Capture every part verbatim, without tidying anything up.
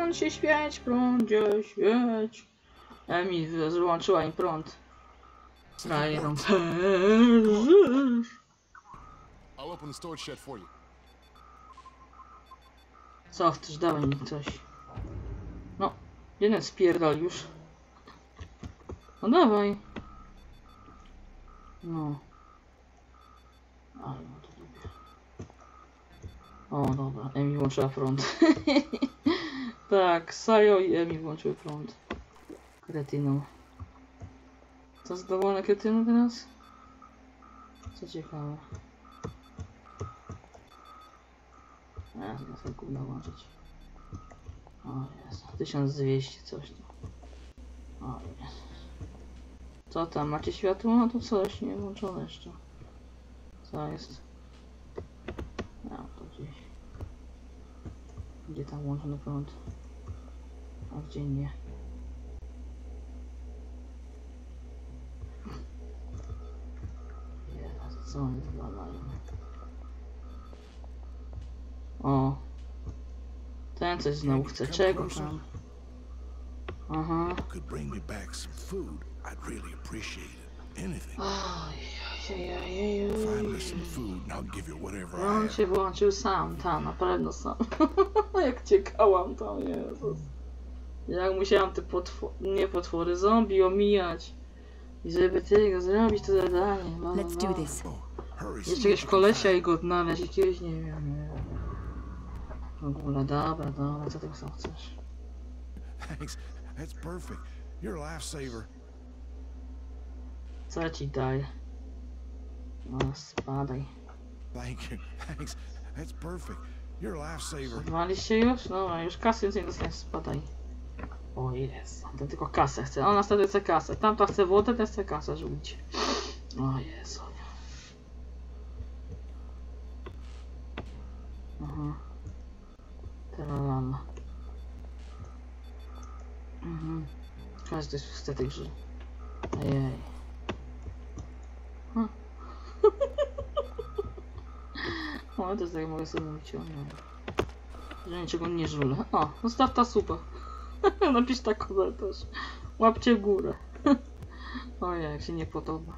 prąd się świeć, prądzie świeć. Emi złączyła im prąd. Iron Co chcesz? Dawaj mi coś. No, jeden spierdol już. No dawaj. No. Ale no to lubię. O dobra, Emi włączyła prąd. Tak, Sajo i Emi włączyły prąd. Kretyną. Co zadowolone kretyną teraz? Co ciekawe. Ja zaraz sobie gówno włączyć. O Jezu, tysiąc dwieście coś tam. O Jezu. Co tam, macie światło? No to coś nie włączone jeszcze. Co jest? No to gdzieś. Gdzie tam włączony prąd? A gdzie nie? Jezu, co oni zwalają? O. Ten coś znowu chce. Czego tam? Aha. On się włączył sam, tam, na pewno sam. Jak ciekałam tam, Jezus. Jak musiałam te potwory, nie potwory, zombie omijać. I żeby tego zrobić to zadanie. No, no. Jeszcze jakiegoś kolesia i go odnaleźć, jakiegoś, nie wiem, nie wiem. W ogóle, dobra, dobra, co ty sam chcesz? Thanks, that's perfect. You're a lifesaver. Co ci daję? No, spadaj. Thank you. Thanks, that's perfect. You're a lifesaver. Odwaliście już? No, już kasy więcej nie dostaniesz, spadaj. O Jezu, ten tylko kasę chce. On następnie chce kasę. Tamta chce wodę, ten chce kasę rzucić. O Jezu. Aha. Teralala. Mhm. Każdy chce tych ży. Ojej. Hm. O, to tak mogę sobie mówić. Że niczego nie żulę. O, zostaw ta supa. Napisz tak komentarz. Łapcie w górę. Ojej, jak się nie podoba.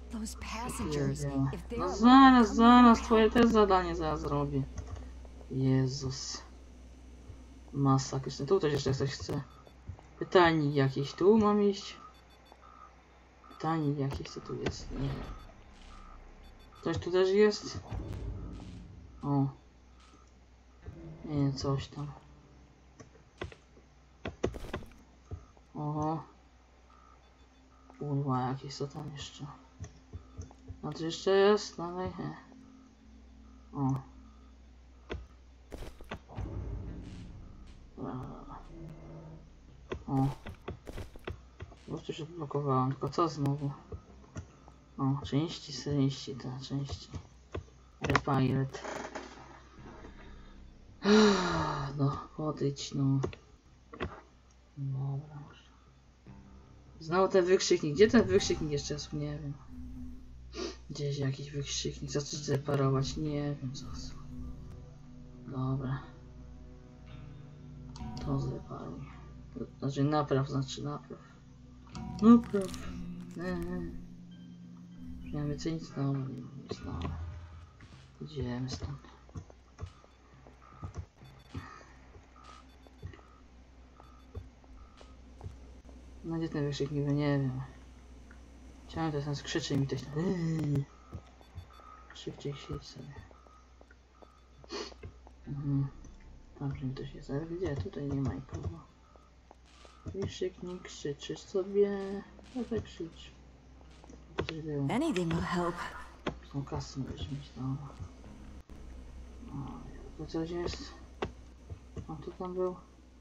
No zaraz, zaraz, twoje też zadanie zaraz zrobię. Jezus. Masakryczne. Tu też jeszcze coś chce. Pytanie jakieś. Tu mam iść. Pytanie jakieś, co tu jest? Nie wiem. Coś tu też jest? O. Nie, coś tam. Oho. Kurwa, jakieś co tam jeszcze? A co jeszcze jest? Dalej? Nie. O. O. Bo tu się odblokowałem, tylko co znowu? O, części, części, te części. Repirate. No, podejdź, no. Dobra. Znowu ten wykrzyknik. Gdzie ten wykrzyknik jeszcze jest? Nie wiem. Gdzieś jakiś wykrzyknik. Co chcesz zreparować? Nie wiem co. Dobra. To zreparuj. Znaczy napraw, znaczy napraw. Napraw. Eee. Miałem więcej nic znowu, nie wiem nic znowu. Idziemy stąd. No gdzie ten wykrzyknik? Nie wiem. Chciałem to ten skrzyczy mi też. Eee. Szybciej siedź sobie. Mhm. Dobrze mi to się zaraz. Gdzie? Tutaj nie ma nikogo. Wykrzyknik, krzyczysz sobie. No tak krzycz. Anything will help. Są kasy możesz mieć, no. O, to coś jest. A tu tam był.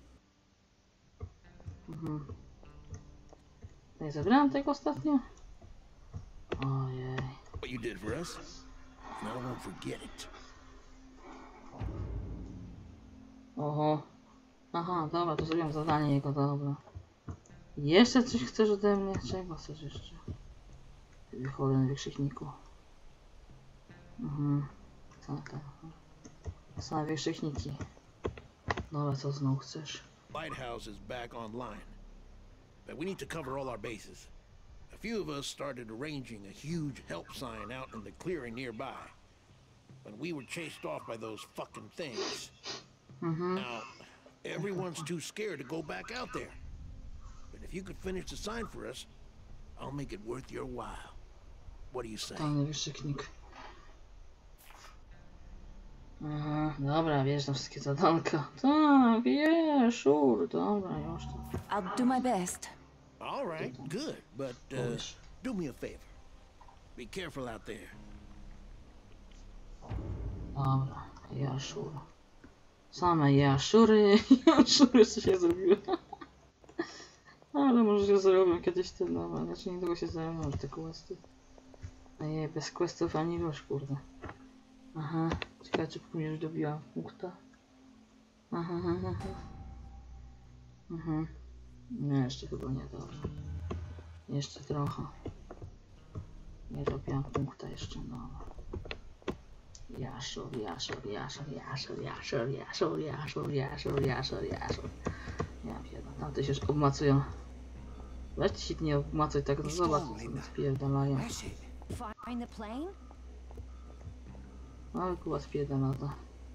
Mhm. Nie zabrałem tego ostatnio? Ojej. What you did for us? No, I won't forget it. Oho. Aha, dobra, to zrobiłem zadanie jego, dobra. Jeszcze coś chcesz ode mnie? Czego chcesz jeszcze? Wychodzę na wykrzykniku. Mhm. Co tak? Same wykrzykniki. Dobra, co znowu chcesz? lighthouse is back online. But we need to cover all our bases. A few of us started arranging a huge help sign out in the clearing nearby. When we were chased off by those fucking things. Mhm. Now, everyone's too scared to go back out there. But if you could finish the sign for us, I'll make it worth your while. What do you say? Tany wykrzyknik. Aha, dobra, wiesz na wszystkie zadanka. Tak, wiesz, szur, dobra, już to. I'll do my best. All right, good. But uh, Powiesz. do me a favor. Be careful out there. Dobra, jaszczur. Same jaszczury, jaszczury co się zrobiły. Ale może się zrobią kiedyś te nowe, znaczy niedługo się zajmą te questy. A nie, bez questów ani rusz, kurde. Aha, ciekawe czy później już dobiłam punkta. Aha, aha, aha. Mhm. Nie, jeszcze chyba nie, dobra. Jeszcze trochę. Nie dobiłam punkta jeszcze, dobra. Jaszczur, jaszczur, jaszczur, jaszczur, jaszczur, jaszczur, jaszczur, jaszczur, jaszczur, jaszczur. Ja pierdolę, tamte się już obmacują. Weź się nie obmacuj tak, no zobacz co sobie spierdalają. Find the plane? Ale kuba spierdala to.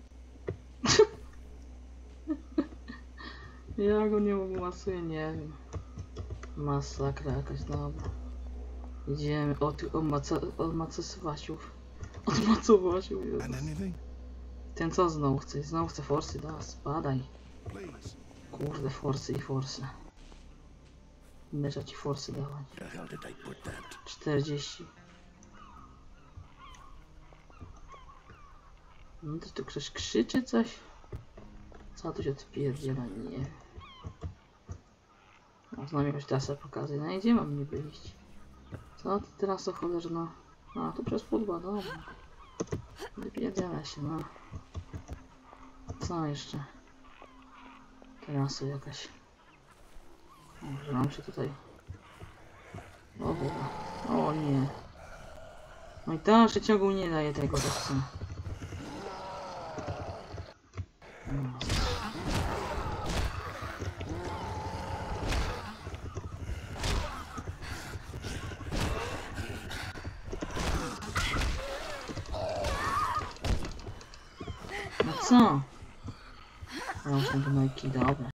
Ja go nie obmacuję, nie wiem. Masakra jakaś, dobra. Idziemy od tych odmacowasiów. Odmacowasiów, And Jezus. anything? Ten co znowu chce? Znowu chce forsy, da, spadaj. Please. Kurde, forsy i forsy. Będę trzeba ci forsy dawać. Where the hell did I put that? czterdzieści. No to tu ktoś krzyczy coś? Co tu się odpierdziela? Nie wiem. No znam jakąś trasę pokazuje. No gdzie mam niby iść? Co ty trasa cholerna? A tu przez pudła, dobra. Wypierdziela się, no. Co jeszcze? Trasa jakaś. Może mam się tutaj... O Boga. O nie. No i dalszy ciągu nie daje tego, co chcę. No. No co? Ja muszę do Majki, dobra.